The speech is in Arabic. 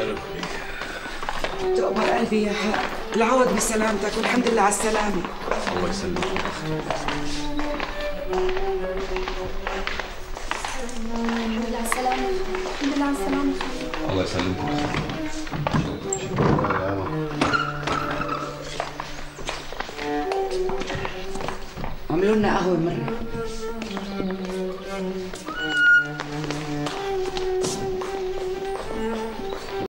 تؤمر قلبي يا حق، العوض بسلامتك والحمد لله على السلامة. الله يسلمك. الحمد لله على السلامة. الحمد لله على السلامة. الله يسلمكم. عملوا لنا قهوة مرة.